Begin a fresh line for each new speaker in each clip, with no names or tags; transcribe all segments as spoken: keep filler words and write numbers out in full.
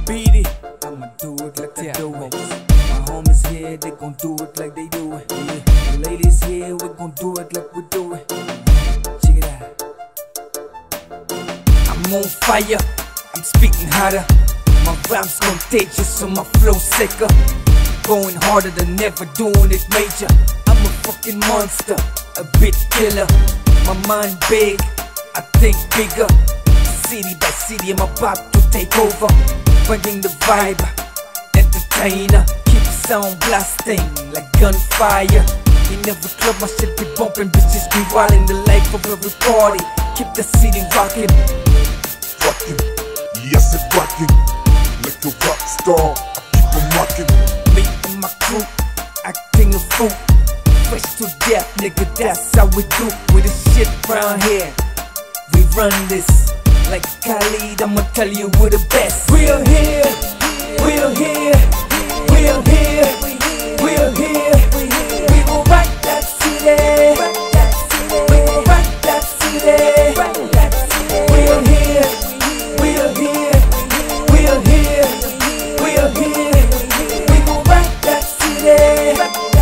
beat it, I'ma do it like I do it. My homies here, they gon' do it like they do it. Yeah. The ladies here, we gon' do it like we do it. Check it out. I'm on fire, I'm speaking harder. My rhymes contagious, so my flow sicker. Going harder than ever, doing it major. I'm a fucking monster, a bit killer. My mind big, I think bigger. City by city, I'm about to take over. Bringing the vibe, entertainer. Keep the sound blasting like gunfire. In every club, my shit be bumping. Bitches be wildin', the life of every party. Keep the city rocking.
Rocking, yes it's rocking. Like a rock star, I keep on rocking.
Me and my crew, acting a fool. Fresh to death, nigga, that's how we do. With this shit round here, we run this. Like Khalid, I'ma tell you we're the best. We're here, we're here, we're here, we're here. We gon' rock that city. We gon' rock that city. We're here, we're here, we're here, we're here. We gon' rock that city.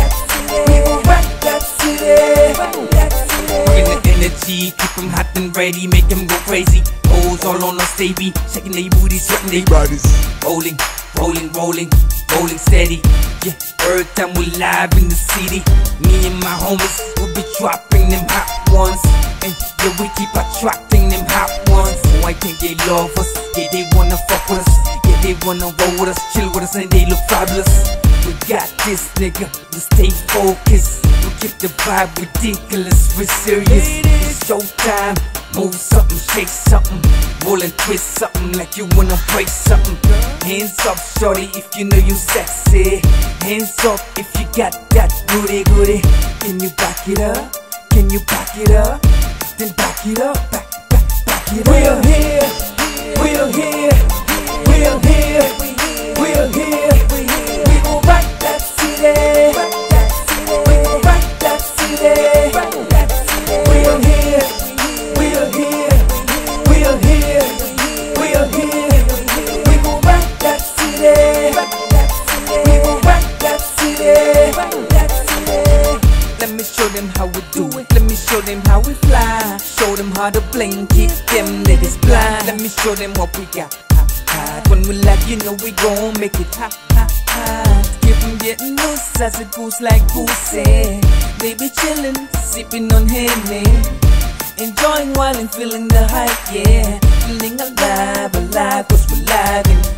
We gon' rock that city. Bring the energy, keep 'em hot and ready, make 'em go crazy. Hoes all on us, they be shaking they booties, sweating they
bodies.
Rolling, rolling, rolling, rolling steady. Yeah, every time we live in the city, me and my homies will be dropping them hot ones. And yeah, we keep attracting them hot ones. So I think they love us, yeah, they wanna fuck with us. Yeah, they wanna roll with us, chill with us, and they look fabulous. We got this, nigga, we stay focused. We keep the vibe ridiculous, we're serious. It's showtime, move something, shake something, roll and twist something like you wanna break something. Hands up, shorty, if you know you sexy. Hands up if you got that goody goody. Can you back it up? Can you back it up? Then back it up, back, back, back it up. We're here, we're here, we're here, we're here. We gon' rock that city. We gon' rock that city. We're here, we're here, we're here, we're here. We gon' rock that city. We gon' rock that city. Let me show them how we do it. Let me show them how we fly. Show them how to bling, keep them niggas blind. Let me show them what we got. When we live, you know we gon' make it hot, hot, hot. Keep 'em getting loose as a goose like Goosey. They be chillin', sippin' on Henny, enjoying while and feeling the hype, yeah. Feeling alive, alive, cause we're live and